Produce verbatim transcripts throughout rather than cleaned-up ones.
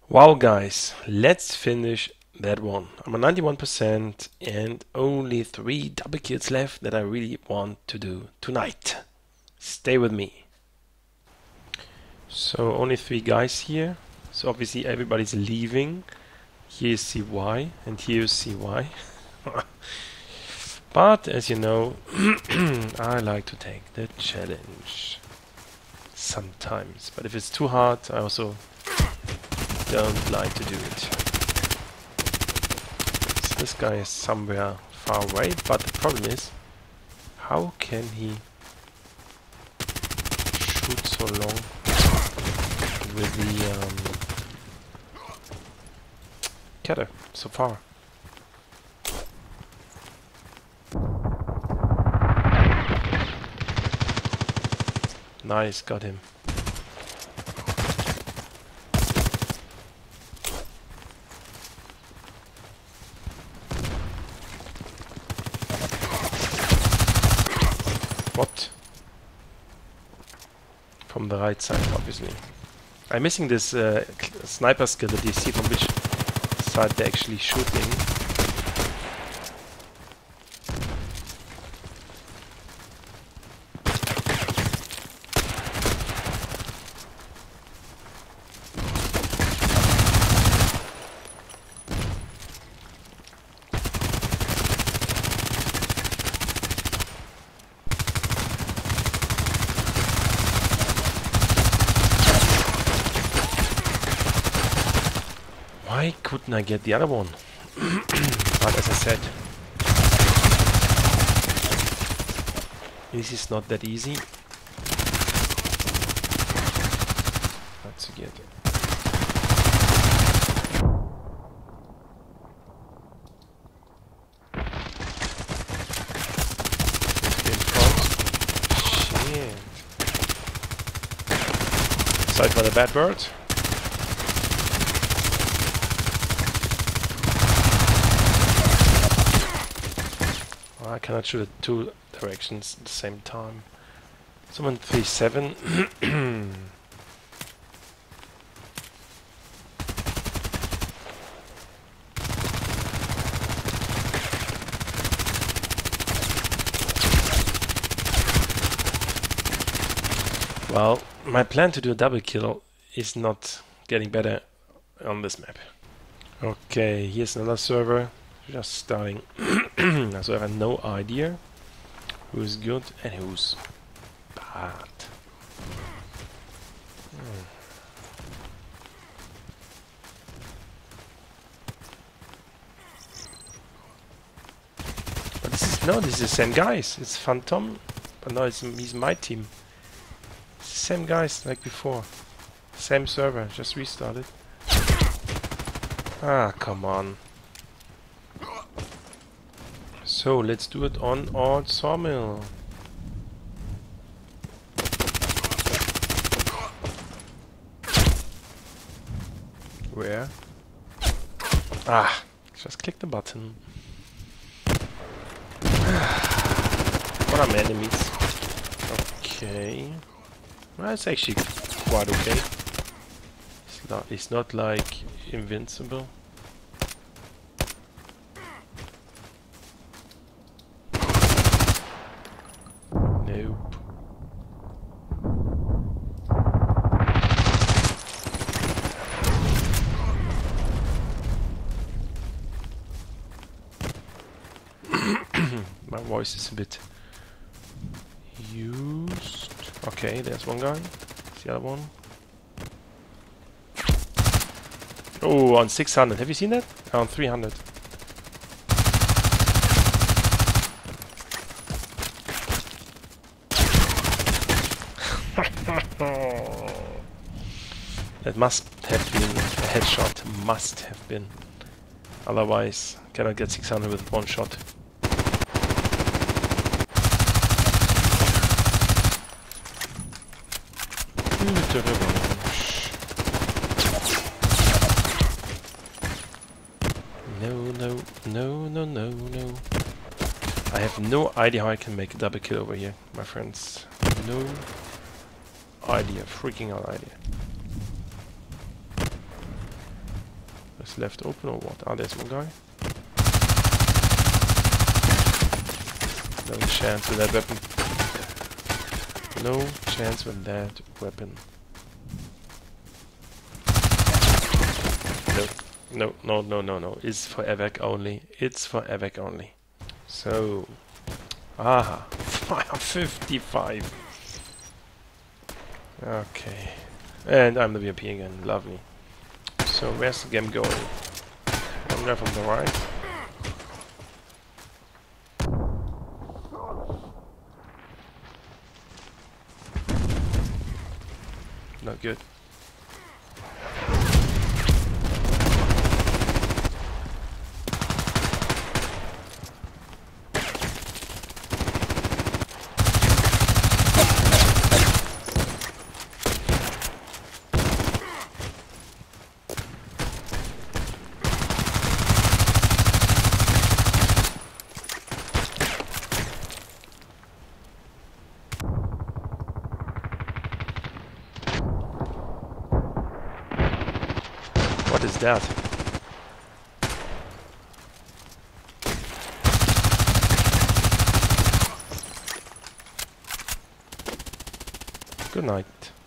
Wow, guys, let's finish that one. I'm on ninety-one percent and only three double kills left that I really want to do tonight. Stay with me. So only three guys here. So obviously everybody's leaving. Here is C Y and here is C Y. But as you know, I like to take the challenge sometimes. But if it's too hard, I also don't like to do it. So this guy is somewhere far away, but the problem is, how can he shoot so long with the um, cutter so far? Nice, got him. What? From the right side, obviously. I'm missing this uh, sniper skill that you see from which side they're actually shooting. Why couldn't I get the other one? But as I said, this is not that easy. Let's get it. Shit. Side by the bad bird. I cannot shoot at two directions at the same time. Someone three seven. Well, my plan to do a double kill is not getting better on this map. Okay, here's another server. Just starting. So I have no idea who's good and who's bad. Hmm. But this is no, this is the same guys. It's Phantom, but no, it's he's my team. It's the same guys like before. Same server, just restarted. Ah, come on. So let's do it on Old Sawmill. Where? Ah, just click the button. What are my enemies? Okay. Well, it's actually quite okay. It's not, it's not like invincible. Nope. My voice is a bit used. Okay, there's one guy. Where's the other one? Oh, on six hundred. Have you seen that? On three hundred. That must have been a headshot. Must have been. Otherwise, cannot get six hundred with one shot. No, no, no, no, no, no. I have no idea how I can make a double kill over here, my friends. No idea, freaking out idea. is left open or what? Ah, there's one guy. No chance with that weapon. No chance with that weapon. No, no, no, no, no. It's for evac only. It's for evac only. So, aha, fifty-five. Okay, and I'm the V I P again. Lovely. So where's the game going? One guy from the right. Not good. What is that? Good night.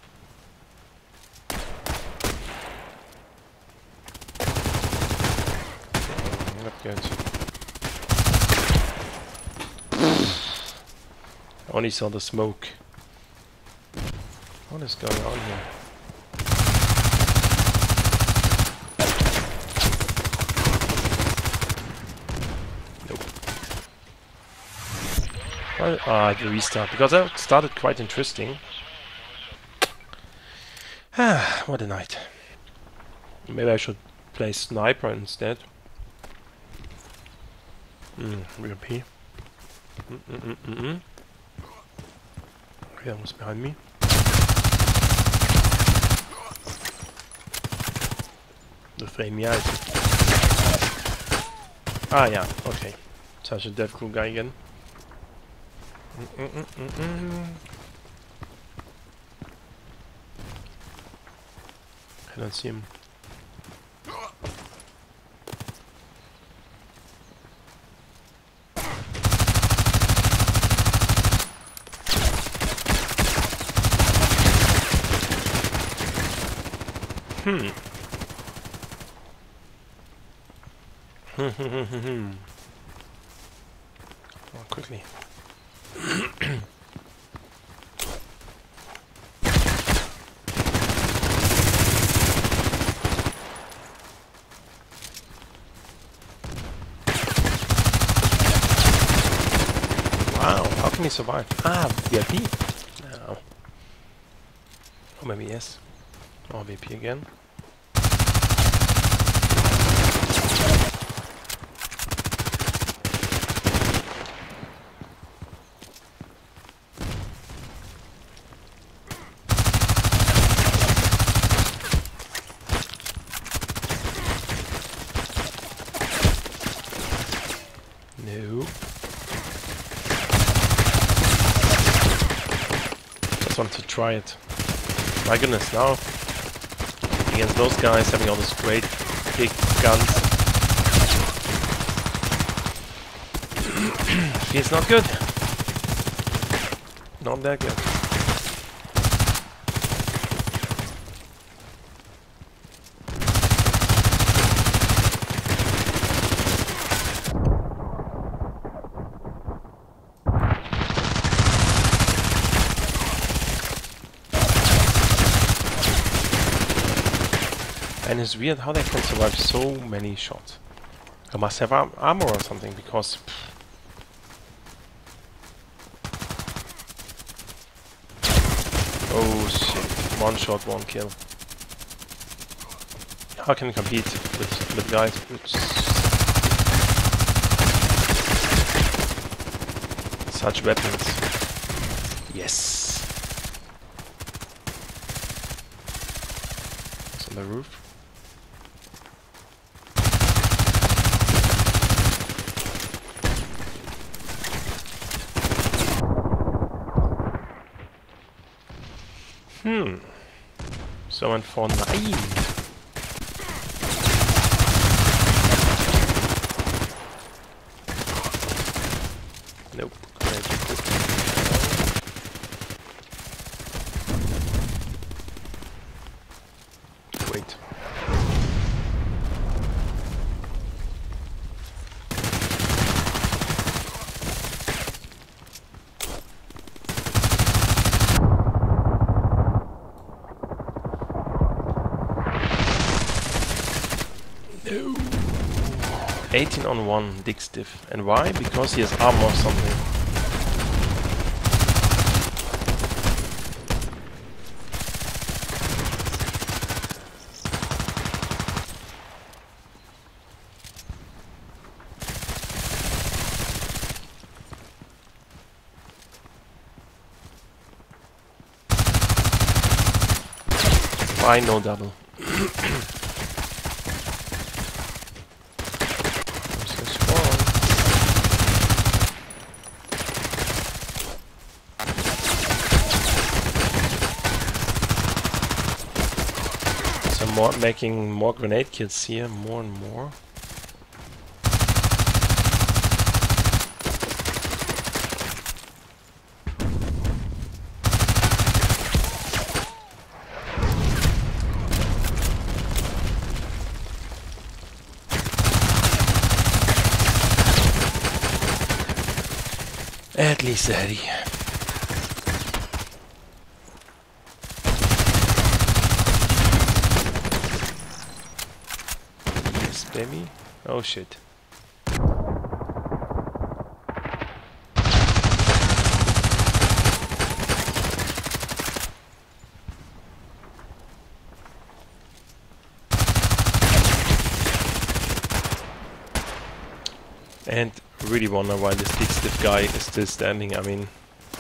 Not good. I only saw the smoke. What is going on here? Well, ah, I had to restart because that started quite interesting. Ah, what a night. Maybe I should play sniper instead. Hmm, V I P. Mm mm mm mm mm. Okay, that was behind me. The frame me out. Ah, yeah, okay. Such a dead cool guy again. Mm -mm -mm -mm -mm. I don't see him. Hmm. Hmm. Oh, quickly. Wow, how can he survive? Ah, V I P. No. Oh, maybe yes. Oh, V I P again. No. Just want to try it. My goodness, now against those guys having all those great big guns. Feels not good. Not that good. And it's weird how they can survive so many shots. I must have ar armor or something, because... Pff. Oh shit, one shot, one kill. How can I compete with, with guys with such weapons? Yes! It's on the roof. Hmm. Someone for nine. wait. No. eighteen on one, Dick Stiff. And why? Because he has armor or something. Why no double? So more making more grenade kills here, more and more. At least Eddie. Yes, baby. Oh shit. And really wonder why this big stiff guy is still standing. I mean,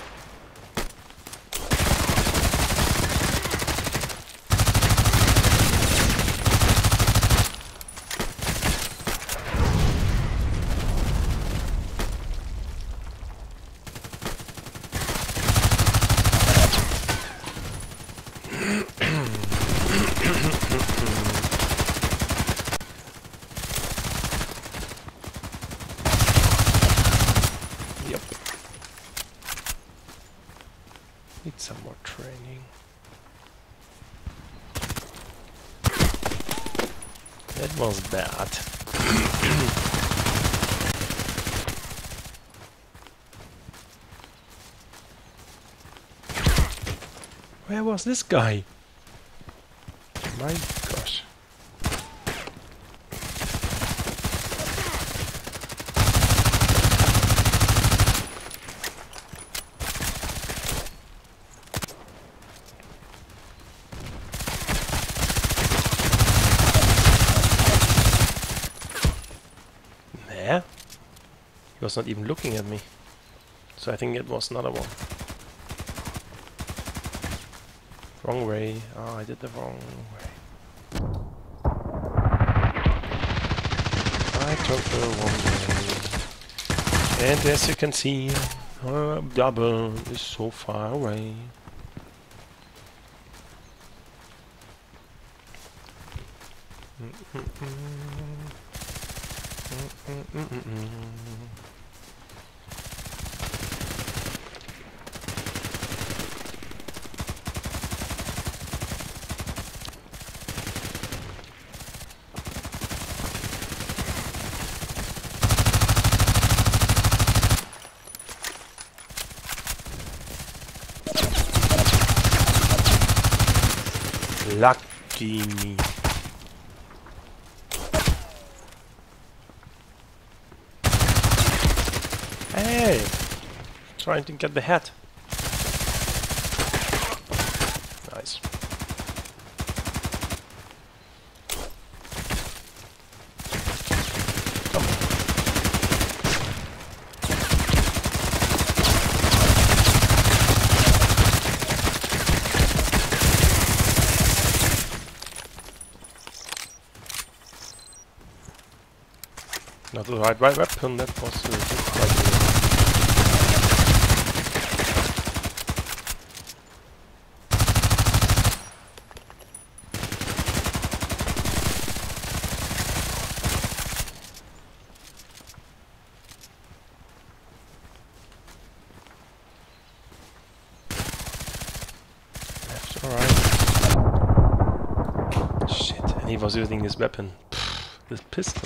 need some more training. That was bad. Where was this guy? My gosh. He was not even looking at me. So I think it was another one. Wrong way. Oh, I did the wrong way. I took the wrong way. And as you can see, uh, double is so far away. Lucky me. Hey! Trying to get the hat. Nice. Come on. Not the right, right weapon, that was uh, quite good. Left or right? Shit, and he was using this weapon. Pfft, this pistol.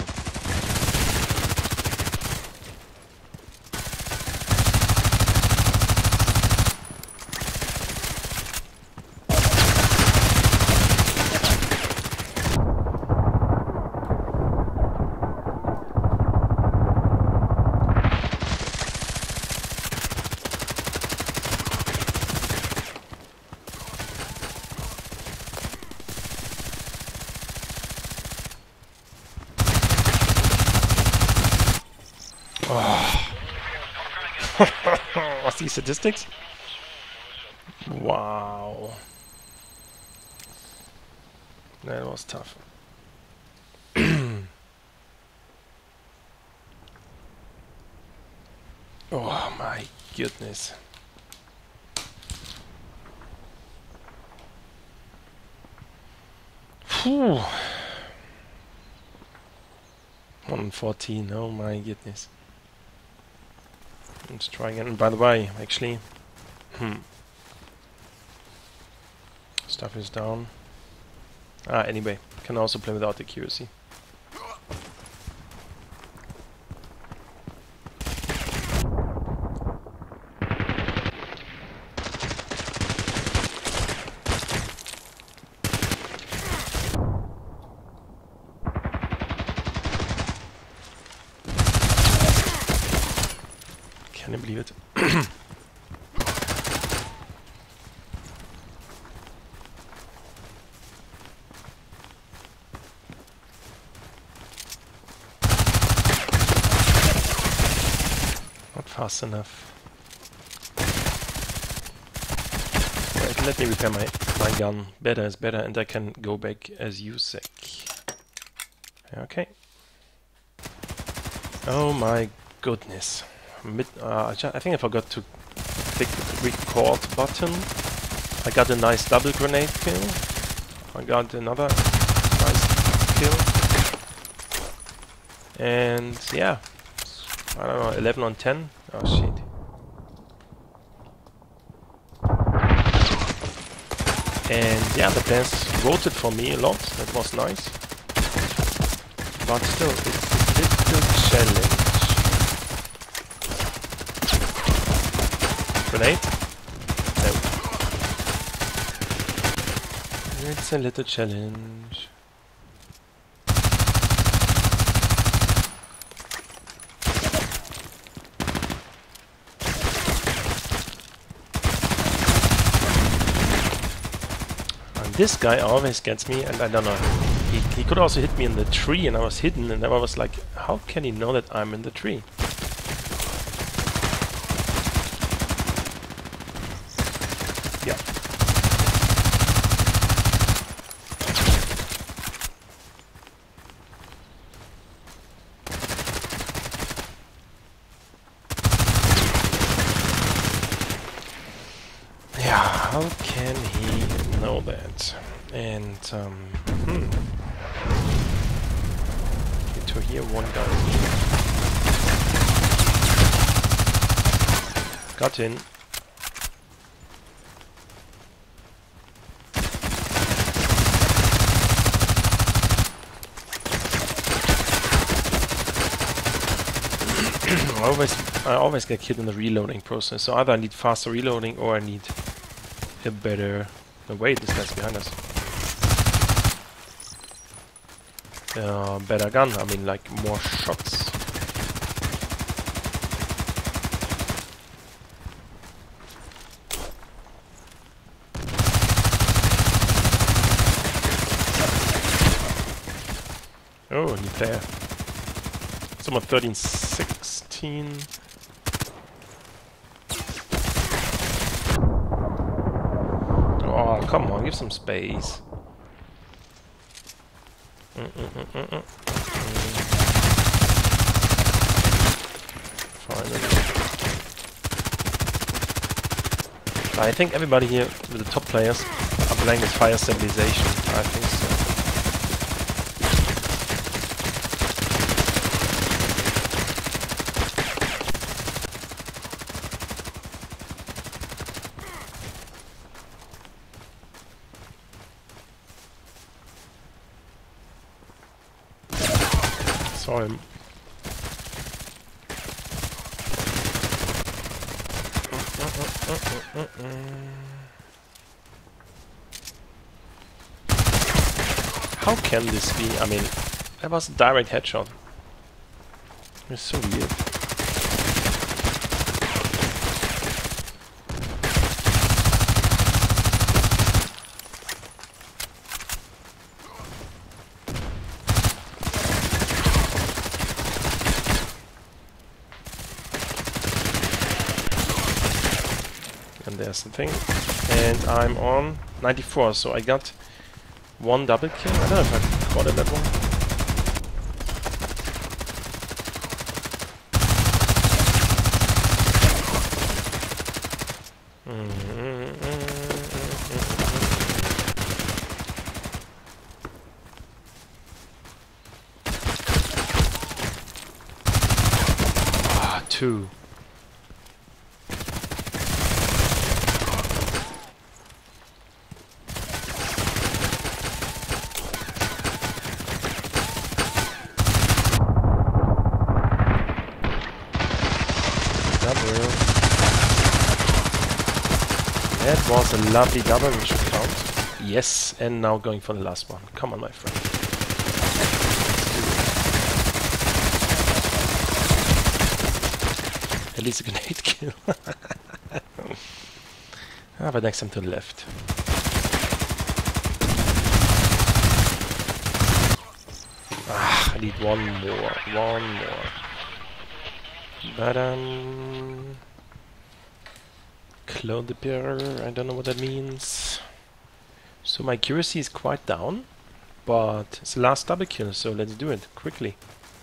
What's these statistics? Wow. That was tough. Oh my goodness. Whew. one fourteen, oh my goodness. Let's try again. And by the way, actually, hmm. Stuff is down. Ah, anyway, can also play without accuracy. Can you believe it? Not fast enough. Right, let me repair my, my gun. Better is better, and I can go back as Yusek. Okay. Oh my goodness. Mid, uh, I, I think I forgot to click the record button. I got a nice double grenade kill. I got another nice kill. And yeah, I don't know, eleven on ten. Oh shit. And yeah, the players voted for me a lot. That was nice. But still, it's a little challenge. Grenade? No. It's a little challenge. And this guy always gets me, and I don't know. He, he could also hit me in the tree, and I was hidden, and I was like, how can he know that I'm in the tree? Yeah. Yeah, how can he know that? And, um, hmm. Get to here, one guy. Got in. I always, I always get killed in the reloading process. So either I need faster reloading or I need a better. No, wait, this guy's behind us. Uh, better gun. I mean, like more shots. Oh, new player. Someone thirteen sixteen. Oh, come on, give some space. Mm -mm -mm -mm -mm. Finally. I think everybody here, with the top players, are playing with fire stabilization. I think so. saw him. How can this be? I mean, that was a direct headshot. It's so weird. And there's the thing. And I'm on ninety-four, so I got one double kill. I don't know if I caught it that one. Ah, two. That was a lovely double we should count. Yes, and now going for the last one. Come on, my friend. At least a grenade kill. Ah, but next time to the left. Ah, I need one more. One more. But um. Clone the bearer, I don't know what that means. So my accuracy is quite down, but it's the last double kill, so let's do it quickly.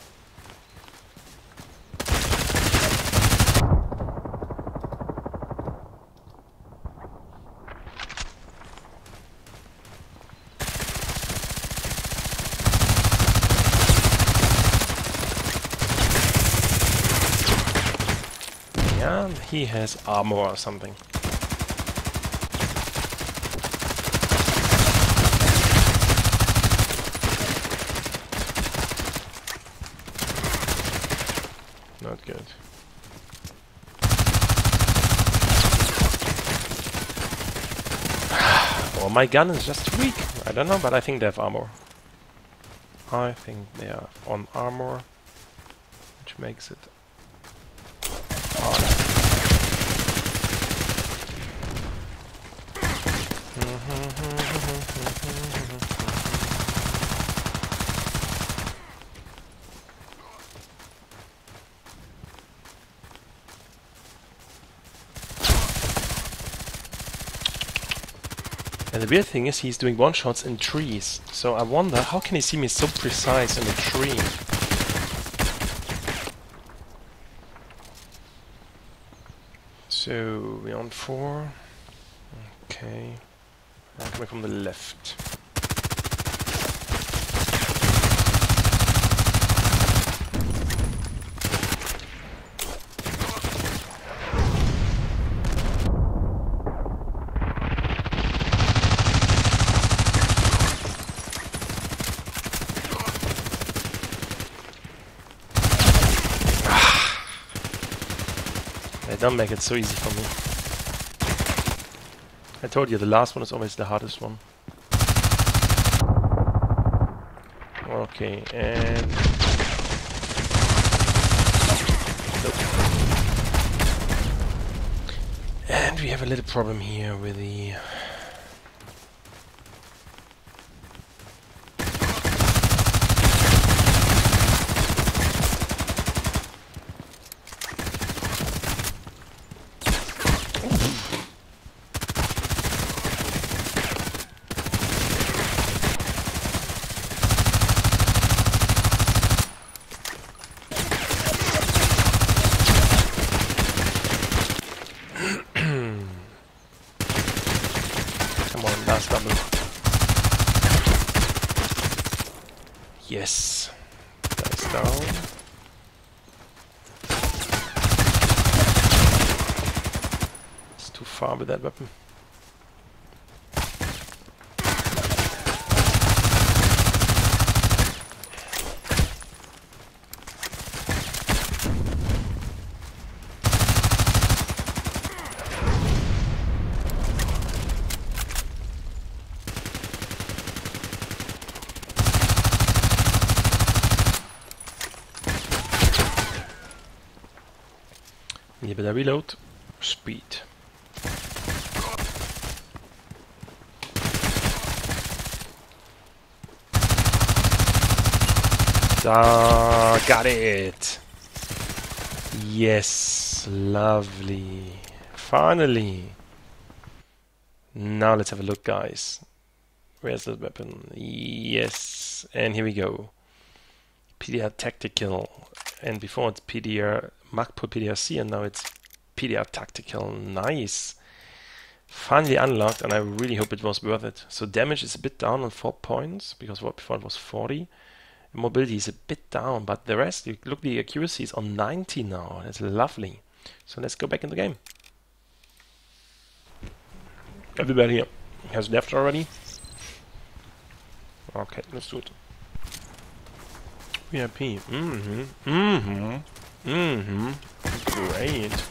Yeah, he has armor or something. Not good. Well, my gun is just weak. I don't know, but I think they have armor. I think they are on armor, which makes it hard. And the weird thing is he's doing one-shots in trees, so I wonder how can he see me so precise in a tree? So, we're on four. Okay. I'm coming from the left. Don't make it so easy for me. I told you the last one is always the hardest one. Okay, and nope. And we have a little problem here with the yes, that's down. It's too far with that weapon. You better reload. Speed. Ah, got it! Yes, lovely. Finally. Now let's have a look, guys. Where's the weapon? Yes, and here we go. P D R Tactical, and before it's P D R Magpul P D R C, and now it's P D R Tactical. Nice. Finally unlocked, and I really hope it was worth it. So damage is a bit down on four points because before it was forty. Mobility is a bit down, but the rest, you look, the accuracy is on ninety now. That's lovely. So let's go back in the game. Everybody here has left already. Okay, let's do it. V I P. Mm-hmm. Mm-hmm. Mm-hmm. Great.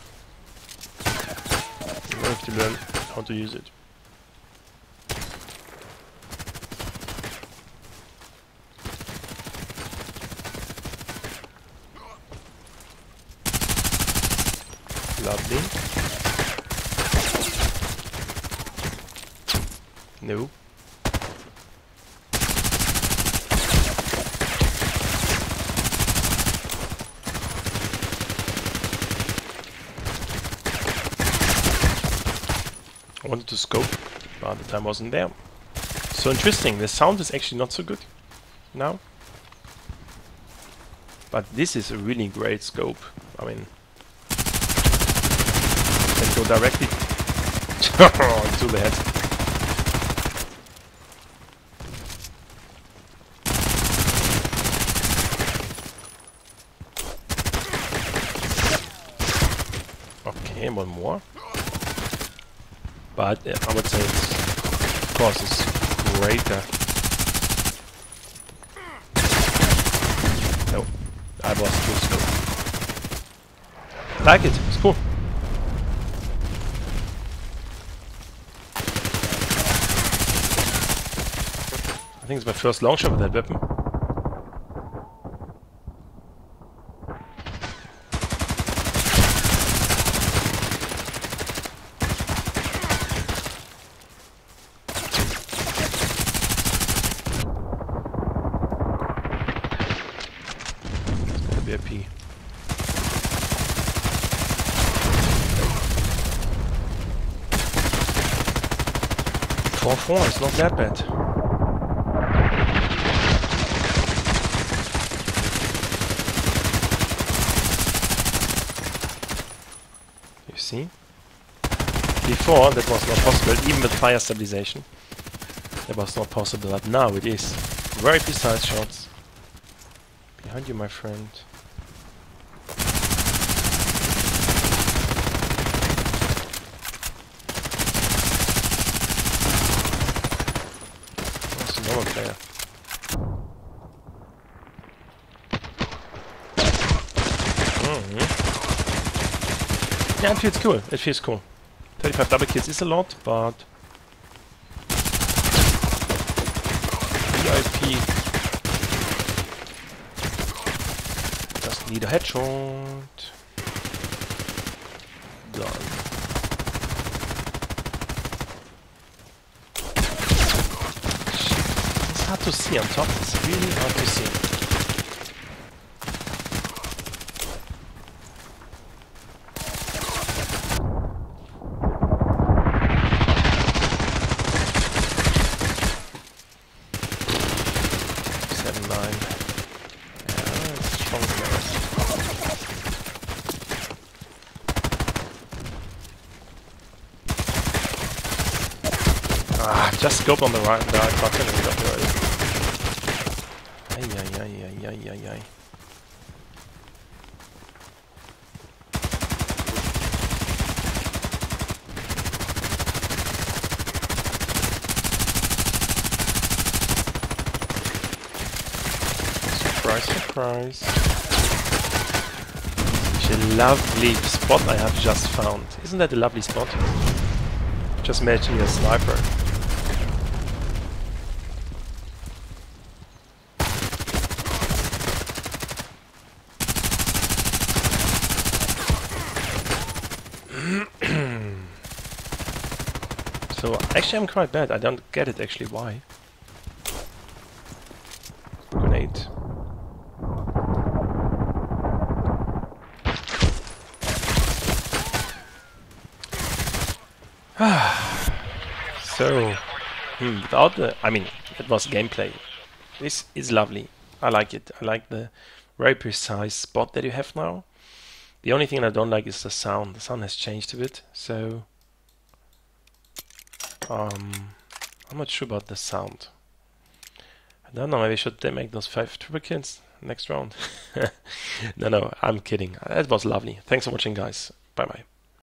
We have to learn how to use it. Lovely. No. I wanted to scope, but the time wasn't there. So interesting, the sound is actually not so good now. But this is a really great scope. I mean, let's go directly to the head. Okay, one more. But uh, I would say it's, of course, it's greater. No, I was too slow. Like it, it's cool. I think it's my first long shot with that weapon. V I P. four four is not that bad. You see? Before that was not possible, even with fire stabilization. That was not possible, but now it is. Very precise shots. Behind you, my friend. Player. Mm-hmm. Yeah, it feels cool. It feels cool. thirty-five double kills is a lot, but V I P just need a headshot. Done. Hard to see on top, it's really hard to see. seven nine. Yeah, it's strong players. Ah, just scope on the right, the right button and we got the right. Ay, ay, ay, ay, ay, ay, ay. Surprise, surprise. Such a lovely spot I have just found. Isn't that a lovely spot? Just imagine a sniper. So actually I'm quite bad. I don't get it actually why. Grenade. So, hmm, without the, I mean, it was gameplay. This is lovely. I like it. I like the very precise spot that you have now. The only thing I don't like is the sound. The sound has changed a bit, so um, I'm not sure about the sound. I don't know, maybe should they make those five triple kills next round? No, no, I'm kidding. That was lovely. Thanks for watching, guys. Bye bye.